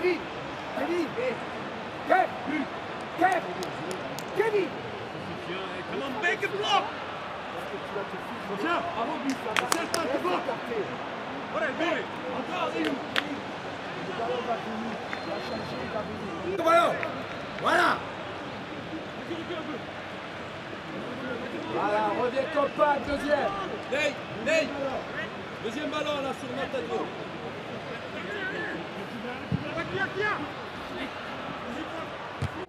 Kevin, Kevin, Kevin. Come on, make a block. Tiens, avant but, c'est pas de bloc. Voilà, bébé. Encore, il est. Voilà. Voilà, reviens comme pas, deuxième. Ney, deuxième ballon là sur notre tête.